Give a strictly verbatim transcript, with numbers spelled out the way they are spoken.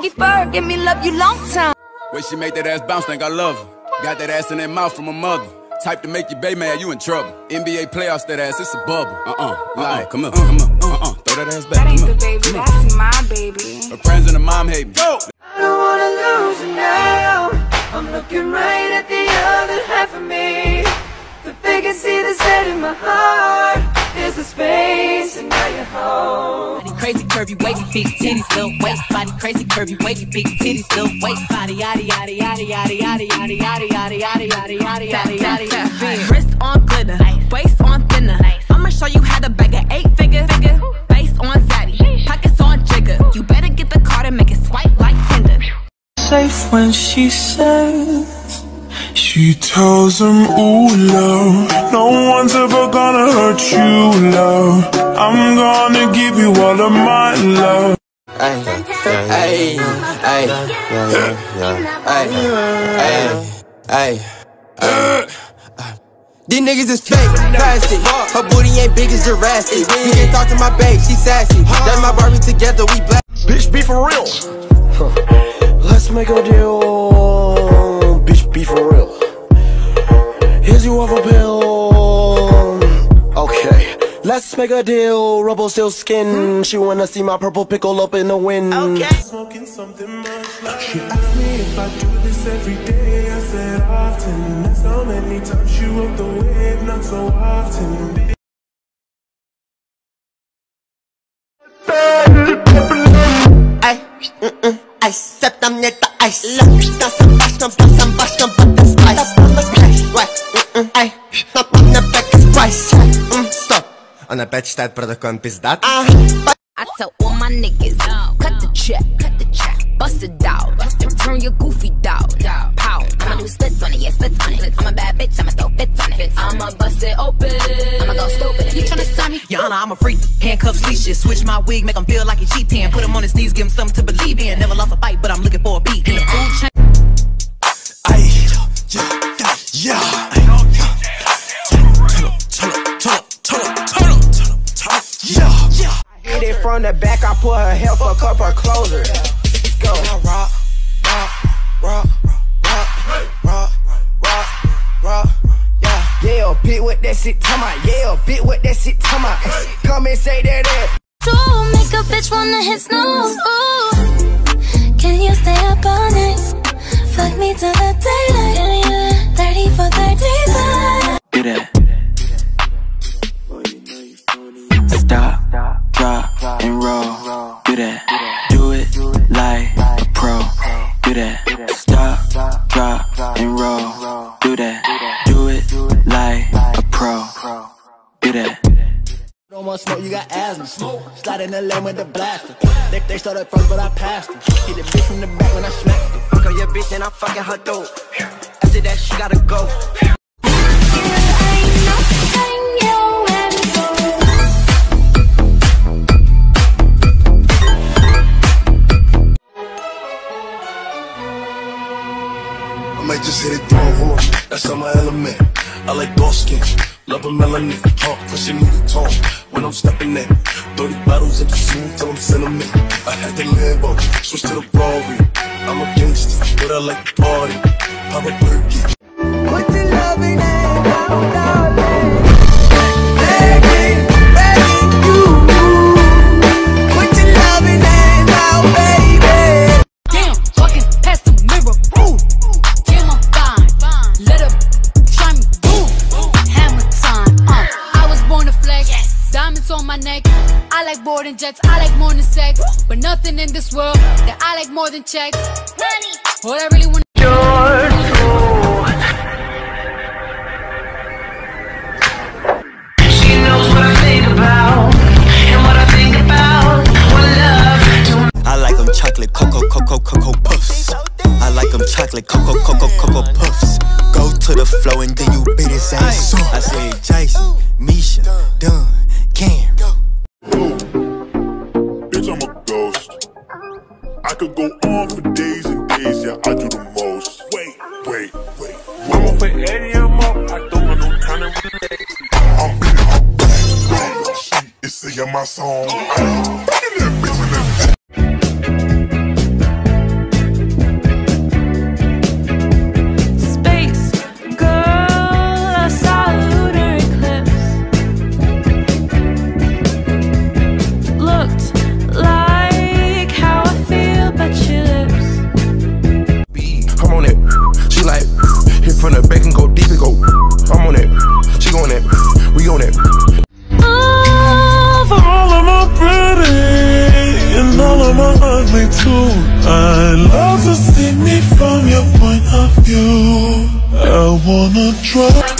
funky fur, give me love you long time. Way she make that ass bounce, think I love her. Got that ass in that mouth from her mother. Type to make you bae mad, you in trouble. N B A playoffs, that ass, it's a bubble. Uh-uh, uh-uh, come on, come on, uh-uh, throw that ass back. That ain't the baby, that's my baby. Her friends and her mom hate me. Go! I don't wanna lose you now. I'm looking right at the other half of me. The vacancy that's dead in my heart is the space, and now you're home. Body crazy, curvy, wavy, big titties, little waist. Body crazy, curvy, wavy, big titties, little waist. Body, yaddy, yaddy, yaddy, yaddy, yaddy, yaddy, yaddy, yaddy, yaddy, yaddy, yaddy, yaddy, yaddy, yaddy. Wrist on glitter, waist on thinner. I'ma show you how to bag an eight figure, figure. Face on zaddy, pockets on jigger. You better get the card and make it swipe like Tinder. Safe when she says, she tells him, ooh, love, no one's ever gonna hurt you, love. I'm gonna give you all of my love. Ay, ay, ay, ay, ay, ay. These niggas is fake, plastic. Her booty ain't big as Jurassic. You can't talk to my babe, she sassy. That's my Barbie, together we black. Bitch, be for real. Let's make a deal. Bitch, be for real. Here's you off a pill. Okay, let's make a deal. Rubble still skin. She wanna see my purple pickle up in the wind. Okay. Smoking something much like. She asked me if I do this every day. I said often. That's how many times you rode the wave, not so often. Ay, mm-mm. Ay, set them net the ice. Look, that's some bash, no bash, some bash, no but the spice. Why, mm-mm. Ay, not on the back is price. Mm, stop. Он опять считает про такой он пиздат. I tell all my niggas, cut the check, cut the check, bust it out, turn your goofy dog, pow. I'ma do splits on it, yeah, splits on it. I'm a bad bitch, I'ma throw fits on it. I'ma bust it open, I'ma go stupid. You tryna sign me? Your Honor, I'm a freak. Handcuffs, leashes. Switch my wig, make him feel like he cheating. Put him on his knees, give him something to believe in. Never lost a fight, but I'm looking for a beat. In the food chain. Ay, yeah, yeah, yeah. Turn up, turn up, turn up, turn up, turn up, turn up, turn up, yeah, yeah. Hit it from the back, I put her hair, fuck up her closer. Let's go. Rock, rock, rock, rock, rock, rock, rock, yeah. Yeah, bitch with that shit, come on. Yeah, bitch with that shit, come on. Come and say that ass. To make a bitch wanna hit snooze. Ooh, can you stay up all night? Fuck me till the daylight. thirty for thirty-five. Do that. Stop, drop, and roll. Do that. Do it like a pro. Do that. Stop, drop, and roll. Do that. Do it like a pro. Do that. Don't want smoke, you got asthma. Slide in the lane with the blaster. They, they started first, but I passed them. Hit the bitch from the back when I smacked it. Fuck up your bitch, then I'm fucking her throat. After that, she gotta go. I might just hit it through a horn, that's on my element. I like dark skin, love a melanin. Talk, pushing me to talk when I'm stepping in. thirty bottles of consume till I'm cinnamon. I had the Lambo, switch to the Rari. I'm a gangster, but I like to party. Pop a Birkin. Put your loving hand down, darling. Begging, begging you. Put your loving hand down, baby. Damn, walking past the mirror, ooh. Damn, I'm fine. Let her try me, boom. Hammer time, uh. I was born to flex, diamonds on my neck. I like boarding jets, I like more than sex. But nothing in this world that I like more than checks. Money. What I really want. You're true. She knows what I think about, and what I think about what love. I like them chocolate cocoa cocoa cocoa puffs. I like them chocolate cocoa cocoa cocoa puffs. Go to the flow and then you beat his ass. I said Jason, Misha, Dunn, Cam. Bitch, I'm a ghost. I could go on for days and days, yeah, I do the most. Wait, wait, wait. I'ma put Eddie up, I don't want no kind of relate. I'm beating her back, she is singing my song. I'm fucking that bitch in that. from your point of view. I wanna try.